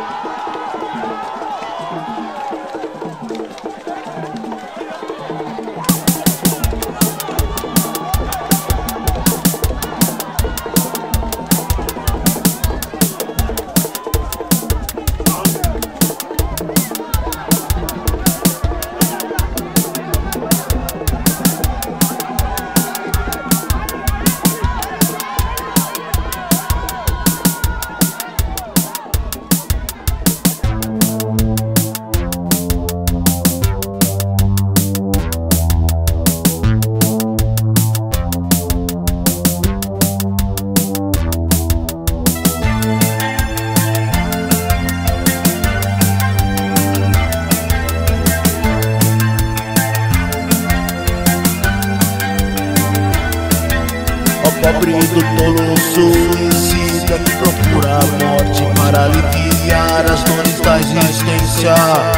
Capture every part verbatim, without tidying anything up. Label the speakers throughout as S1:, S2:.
S1: Pobre do tolo suicida que procura a morte para aliviar as dores da existência.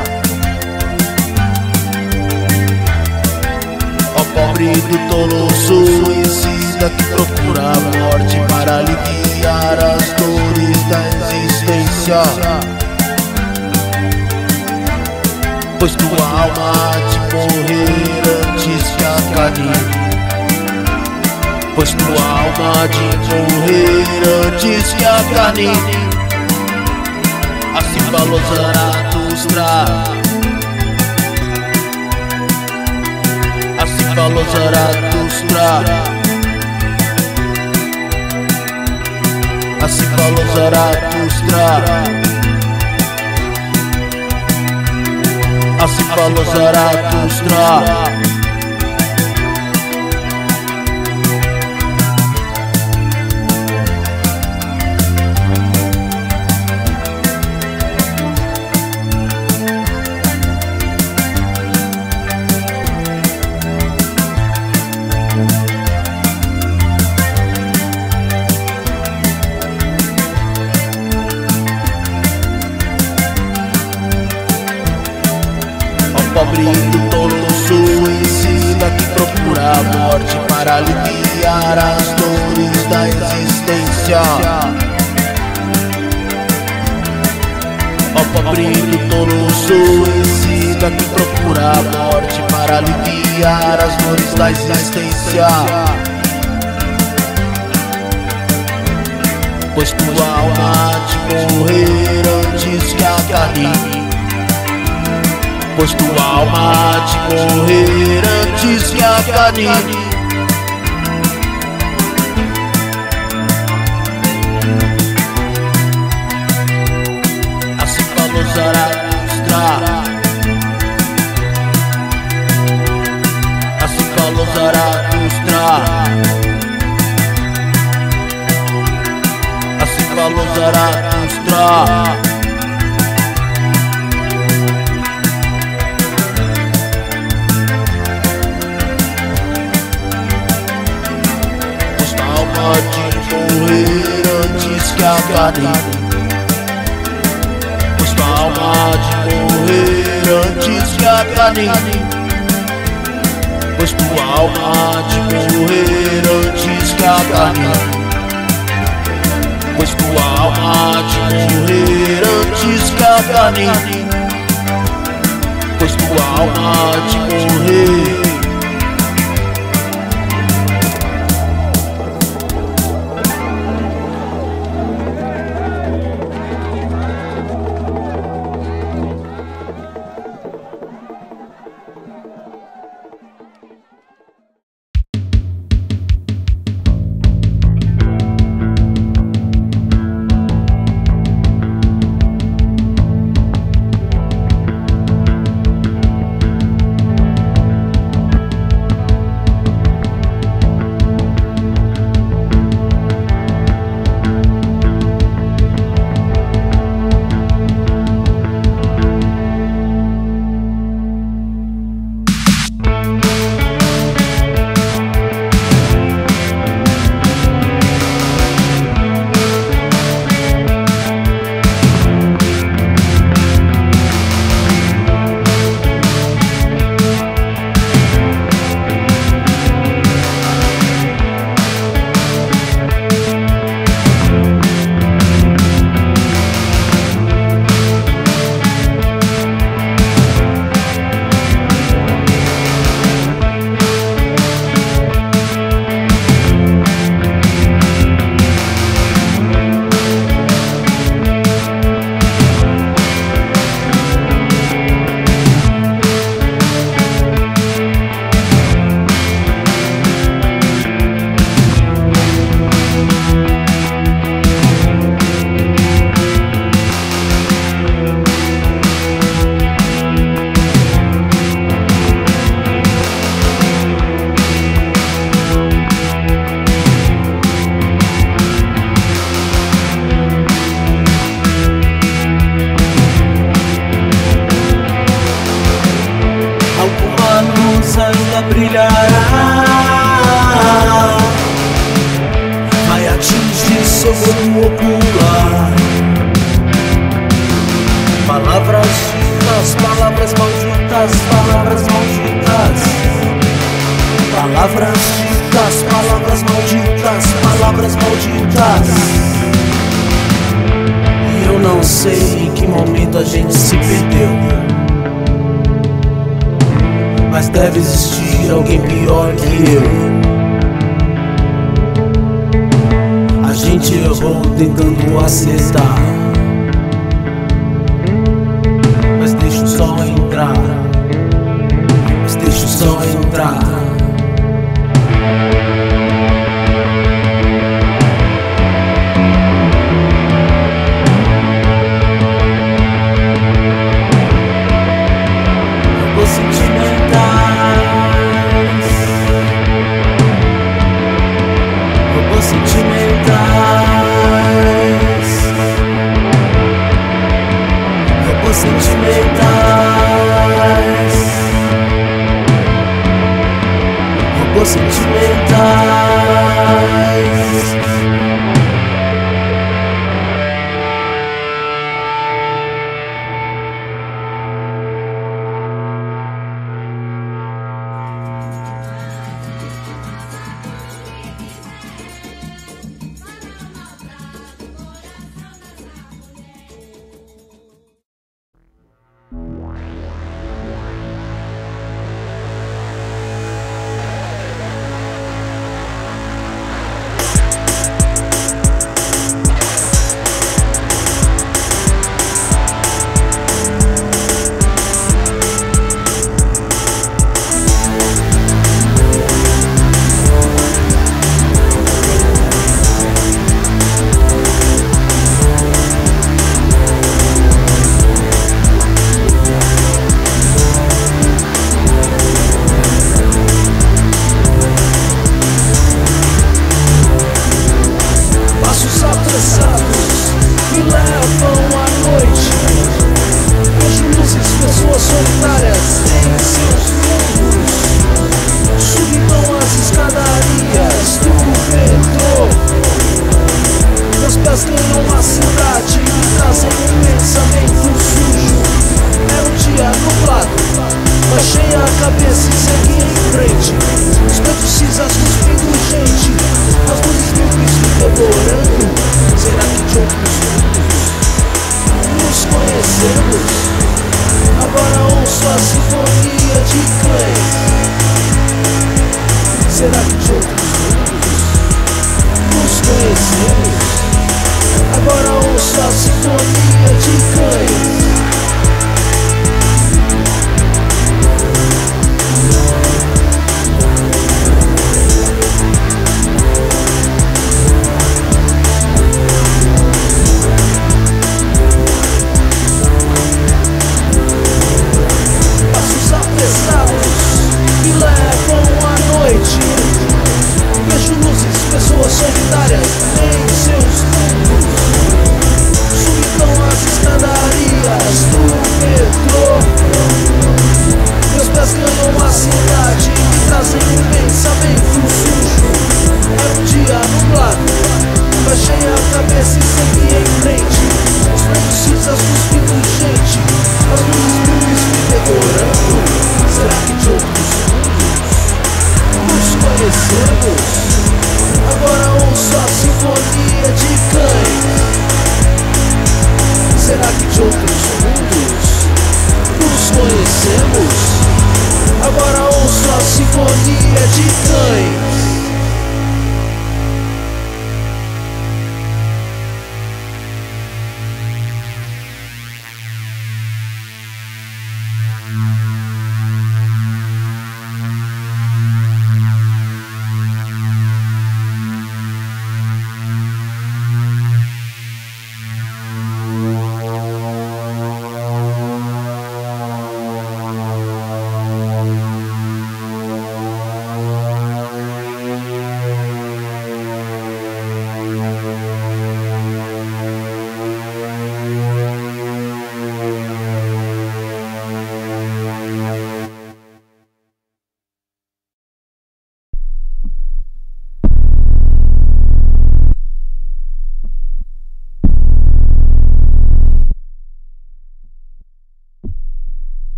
S1: Ó pobre do tolo suicida que procura a morte para aliviar as dores da existência. Pois tua alma há de morrer antes que a carne. Pois tua alma há de morrer antes que a carne. Assim falou Zaratustra. Assim falou Zaratustra. Assim falou Zaratustra. Assim falou Zaratustra. Pobre do tolo suicida que procura a morte para aliviar as dores da existência. Ó pobre do tolo suicida que procura a morte para aliviar as dores da existência. Pois tua alma há de morrer antes que a carne. Pois tua alma há de morrer antes que a carne. Assim falou Zaratustra. Assim falou Zaratustra. Assim falou Zaratustra. Há de morrer antes que a carne. Pois tua alma há de morrer antes que a carne. Pois tua alma há de morrer antes que a carne. Pois tua alma há de morrer antes que a carne. Pois tua alma há de morrer. brilhará, vai atingir seu globo ocular. Palavras ditas, palavras malditas, palavras malditas. Palavras ditas, palavras malditas, palavras malditas. E eu não sei em que momento a gente se perdeu, mas deve existir alguém pior que eu. A gente errou tentando acertar, mas deixa o sol entrar, mas deixa o sol entrar. Robôs sentimentais, robôs sentimentais, robôs sentimentais, robôs sentimentais. Me levam à noite, vejo luzes, pessoas solitárias em seus mundos. Subam as escadarias do metrô, meus pés ganham a cidade e trazem um pensamento sujo. É um dia nublado, baixei a cabeça e segui em frente. Os pretos cinzas cuspindo gente, as luzes míopes me devorando. Será que de outros mundos nos conhecemos? Agora ouço a sinfonia de cães. Será que de outros mundos nos conhecemos? Agora ouço a sinfonia de cães. Me levam à noite, vejo luzes, pessoas solitárias em seus mundos. Subam as escadarias do metrô, meus pés ganham a cidade e trazem um pensamento sujo. É um dia nublado, baixei a cabeça e segui em frente. Os pretos cinzas cuspindo gente, as luzes míopes me devorando. Será que de outros nos conhecemos? Agora ouço a sinfonia de cães. Será que de outros mundos nos conhecemos? Agora ouço a sinfonia de cães.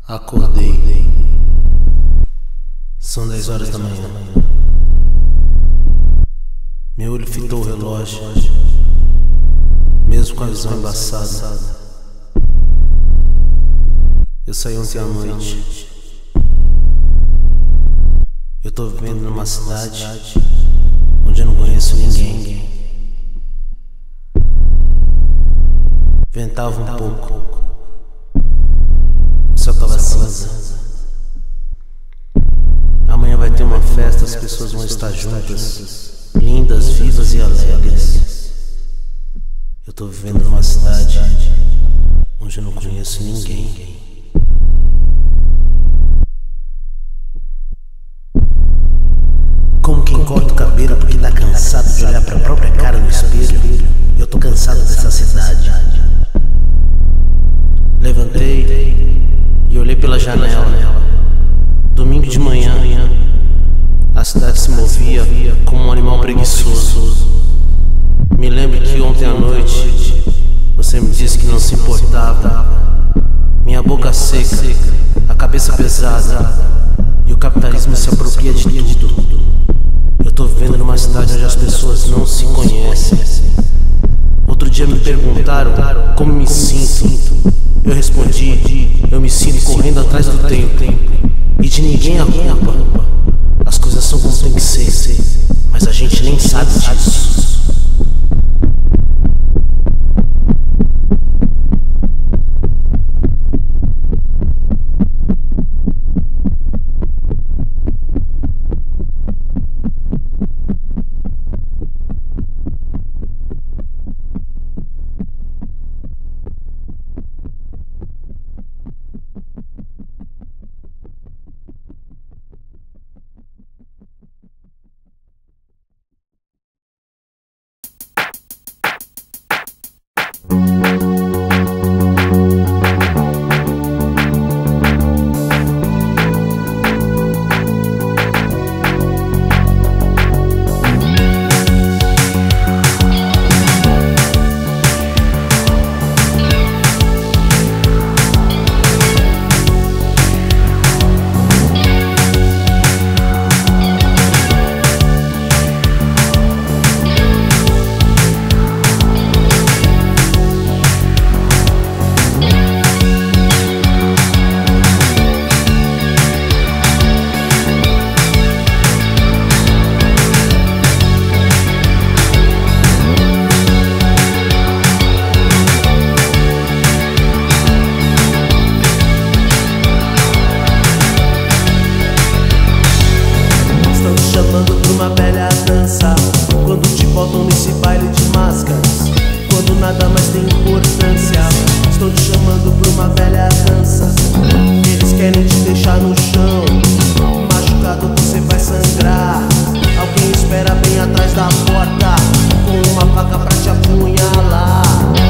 S1: Acordei. São dez horas da manhã. Meu olho fitou o relógio, mesmo com a visão embaçada. Eu saí ontem à noite. Eu tô vivendo numa cidade onde eu não conheço ninguém. Ventava um pouco, o céu tava cinza. Amanhã vai ter uma festa, as pessoas vão estar juntas, lindas, vivas e alegres. Eu tô vivendo numa cidade onde eu não conheço ninguém. Como quem corta o cabelo porque tá cansado de olhar pra própria cara no espelho. Eu tô cansado dessa cidade. Levantei e olhei pela janela. Domingo de manhã, a cidade se movia como um animal preguiçoso. Me lembro que ontem à noite você me disse que não se importava. Minha boca seca, a cabeça pesada, e o capitalismo se apropria de tudo. Eu tô vivendo numa cidade onde as pessoas não se conhecem. Outro dia me perguntaram como me sinto. Eu respondi, eu me sinto correndo atrás do tempo, e de ninguém é a culpa. As coisas são como tem que ser, mas a gente nem sabe disso. Nesse baile de máscaras, quando nada mais tem importância, estão te chamando pra uma velha dança. Eles querem te deixar no chão, machucado você vai sangrar. Alguém espera bem atrás da porta, com uma faca pra te apunhalar.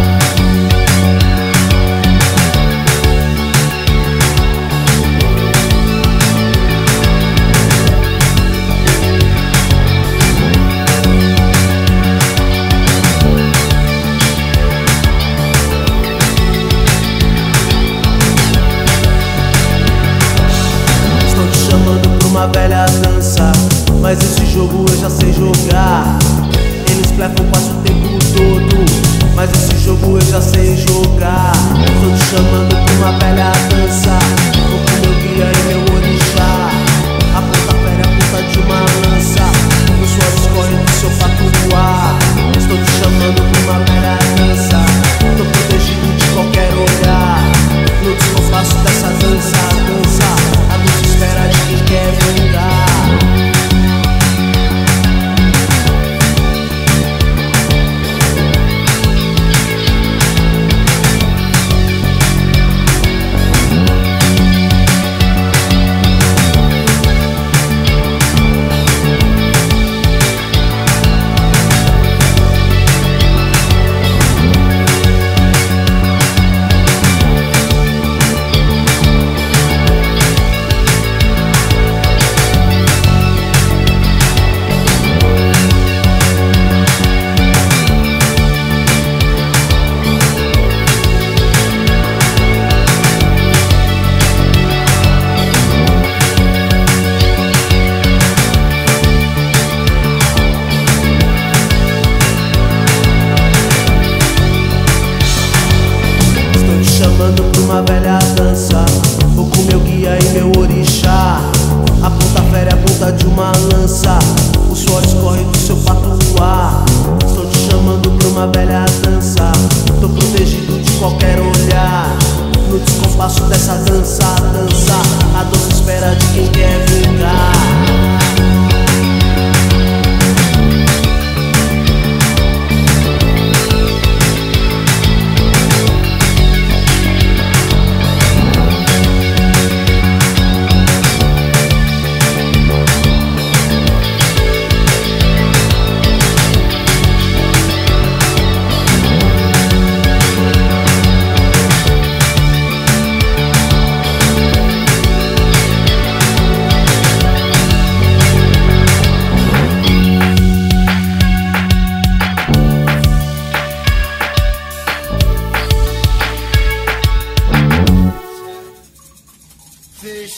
S1: Uma velha dança, mas esse jogo eu já sei jogar. Eles blefam quase o tempo todo, mas esse jogo eu já sei jogar. Estou te chamando pra uma velha dança, vou com meu guia e meu orixá. A ponta fera é a ponta de uma lança, o suor escorre do seu patuá. Estou te chamando pra uma velha dança, tô protegido de qualquer olhar. No descompasso dessa dança, dança, a luz espera de quem quer vingar.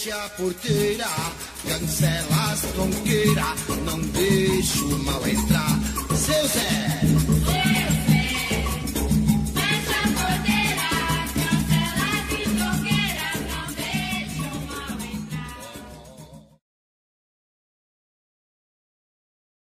S2: feche a porteira, cancela as tronqueiras, não deixa o mal entrar. Seu Zé,